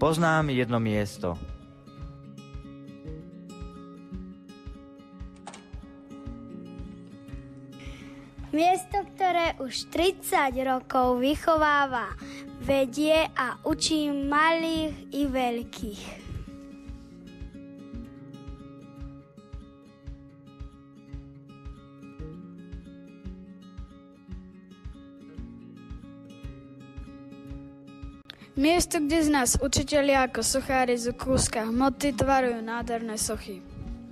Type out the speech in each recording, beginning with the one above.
poznám jedno miesto. Miesto, ktoré už 30 rokov vychováva, vedie a učí malých i veľkých. Miesto, kde z nás učitelia ako sochári z kúska hmoty tvarujú nádherné sochy.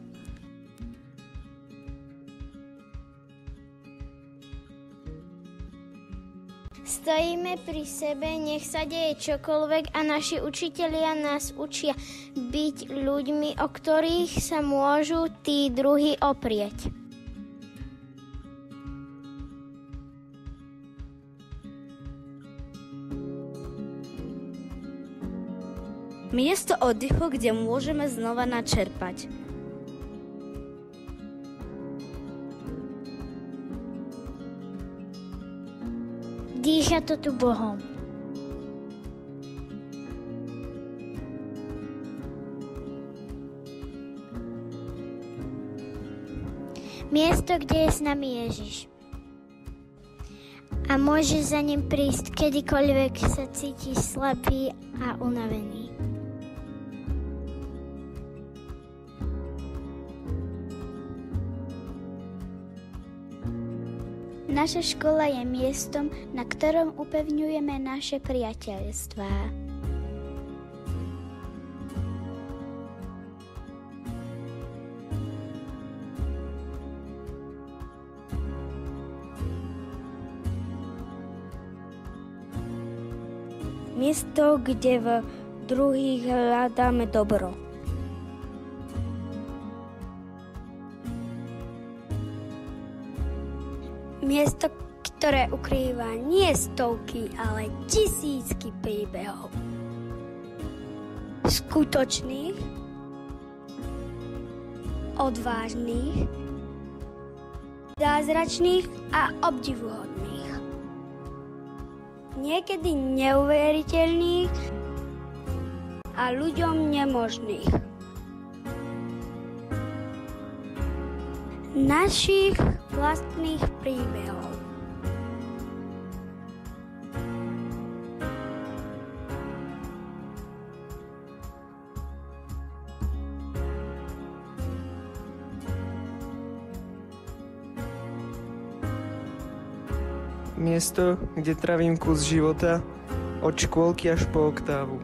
Stojíme pri sebe, nech sa deje čokoľvek a naši učitelia nás učia byť ľuďmi, o ktorých sa môžu tí druhí oprieť. Miesto oddychu, kde môžeme znova načerpať. Dýcha to tu Bohom. Miesto, kde je s nami Ježiš. A môže za ním prísť, kedykoľvek sa cíti slabý a unavený. Naša škola je miestom, na ktorom upevňujeme naše priateľstvá. Miesto, kde v druhých hľadáme dobro. Miesto, ktoré ukrýva nie stovky, ale tisícky príbehov. Skutočných, odvážnych, zázračných a obdivuhodných. Niekedy neuveriteľných a ľuďom nemožných. Našich vlastných príbehov. Miesto, kde trávim kus života, od škôlky až po oktávu.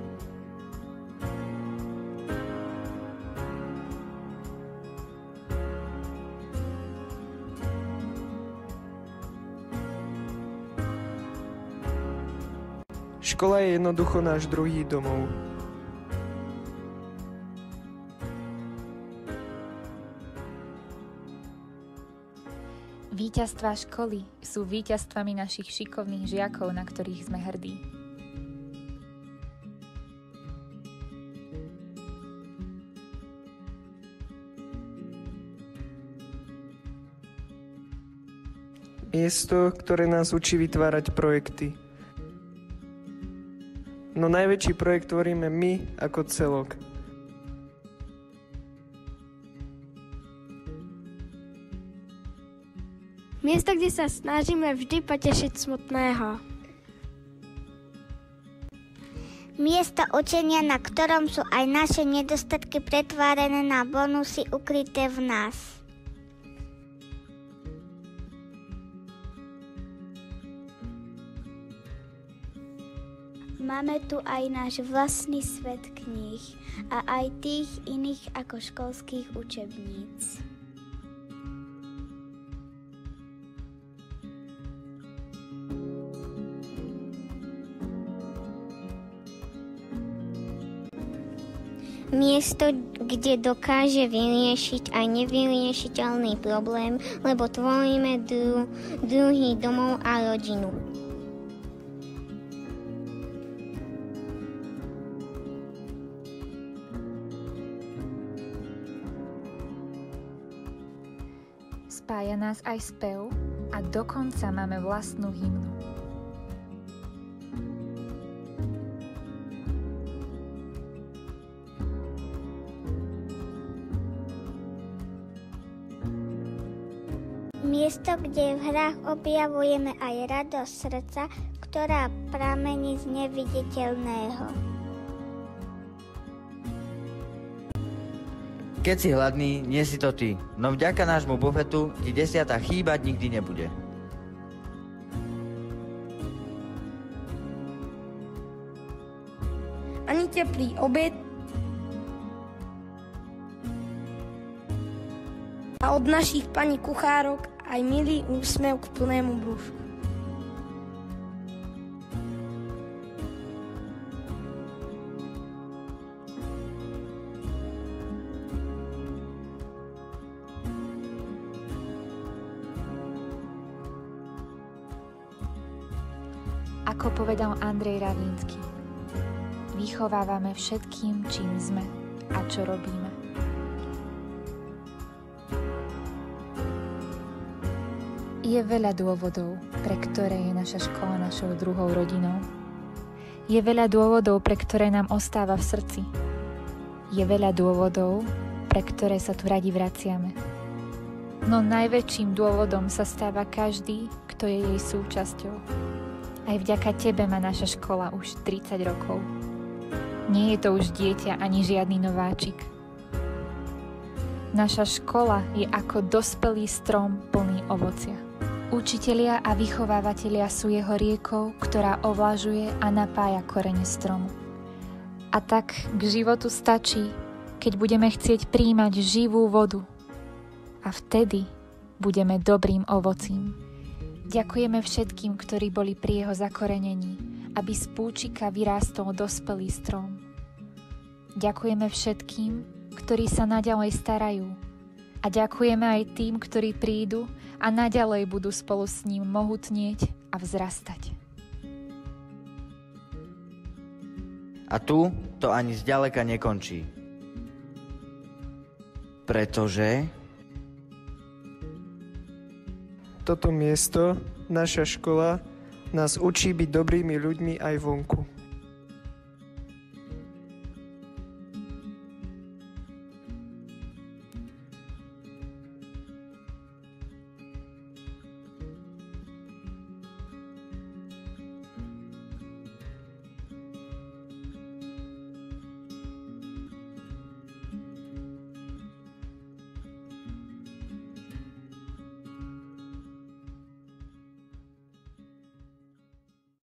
Škola je jednoducho náš druhý domov. Víťazstvá školy sú víťazstvami našich šikovných žiakov, na ktorých sme hrdí. Miesto, ktoré nás učí vytvárať projekty. No najväčší projekt tvoríme my ako celok. Miesto, kde sa snažíme vždy potešiť smutného. Miesto učenia, na ktorom sú aj naše nedostatky pretvárené na bonusy ukryté v nás. Máme tu aj náš vlastný svet kníh a aj tých iných ako školských učebníc. Miesto, kde dokáže vyriešiť aj nevyriešiteľný problém, lebo tvoríme druhý domov a rodinu. Spája nás aj spev a dokonca máme vlastnú hymnu. Miesto, kde v hrách objavujeme aj radosť srdca, ktorá pramení z neviditeľného. Keď si hladný, nie si to ty, no vďaka nášmu bufetu ti 10. chýbať nikdy nebude. Ani teplý obed a od našich pani kuchárok aj milý úsmev k plnému brúšku. Ako povedal Andrej Ravlínsky, vychovávame všetkým, čím sme a čo robíme. Je veľa dôvodov, pre ktoré je naša škola našou druhou rodinou. Je veľa dôvodov, pre ktoré nám ostáva v srdci. Je veľa dôvodov, pre ktoré sa tu radi vraciame. No najväčším dôvodom sa stáva každý, kto je jej súčasťou. Aj vďaka tebe má naša škola už 30 rokov. Nie je to už dieťa ani žiadny nováčik. Naša škola je ako dospelý strom plný ovocia. Učitelia a vychovávatelia sú jeho riekou, ktorá ovlažuje a napája korene stromu. A tak k životu stačí, keď budeme chcieť prijímať živú vodu. A vtedy budeme dobrým ovocím. Ďakujeme všetkým, ktorí boli pri jeho zakorenení, aby z púčika vyrástol dospelý strom. Ďakujeme všetkým, ktorí sa naďalej starajú. A ďakujeme aj tým, ktorí prídu a naďalej budú spolu s ním mohutnieť a vzrastať. A tu to ani zďaleka nekončí. Pretože toto miesto, naša škola, nás učí byť dobrými ľuďmi aj vonku.